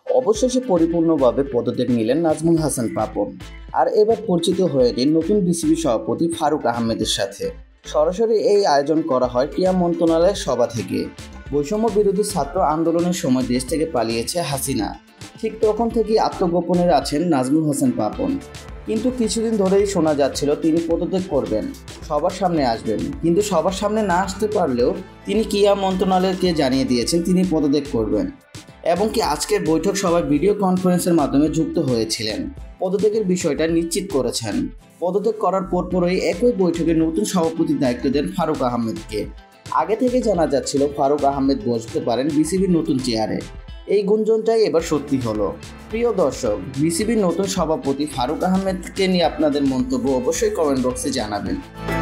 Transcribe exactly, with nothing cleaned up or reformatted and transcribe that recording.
অবশেষে পরিপূর্ণভাবে পদত্যাগ নিলেন নাজমুল হাসান পাপন। আর এবার পরিচিত হয়ে নিন নতুন বিসিবি সভাপতি ফারুক আহমেদের সাথে। সরাসরি এই আয়োজন করা হয় ক্রীড়া মন্ত্রণালয়ের সভা থেকে। বৈষম্য বিরোধী ছাত্র আন্দোলনের সময় দেশ থেকে পালিয়েছে হাসিনা, ঠিক তখন থেকেই আত্মগোপনে আছেন নাজমুল হাসান পাপন। কিন্তু কিছুদিন ধরেই শোনা যাচ্ছিল তিনি পদত্যাগ করবেন, সবার সামনে আসবেন। কিন্তু সবার সামনে না আসতে পারলেও তিনি ক্রীড়া মন্ত্রণালয়কে জানিয়ে দিয়েছেন তিনি পদত্যাগ করবেন, এবং কি আজকের বৈঠক সভায় ভিডিও কনফারেন্সের মাধ্যমে যুক্ত হয়েছিলেন। পদত্যাগের বিষয়টা নিশ্চিত করেছেন। পদত্যাগ করার পরপরই একই বৈঠকে নতুন সভাপতির দায়িত্ব দেন ফারুক আহমেদকে। আগে থেকে জানা যাচ্ছিল ফারুক আহমেদ বসতে পারেন বিসিবির নতুন চেয়ারে। এই গুঞ্জনটাই এবার সত্যি হলো। প্রিয় দর্শক, বিসিবির নতুন সভাপতি ফারুক আহমেদকে নিয়ে আপনাদের মন্তব্য অবশ্যই কমেন্ট বক্সে জানাবেন।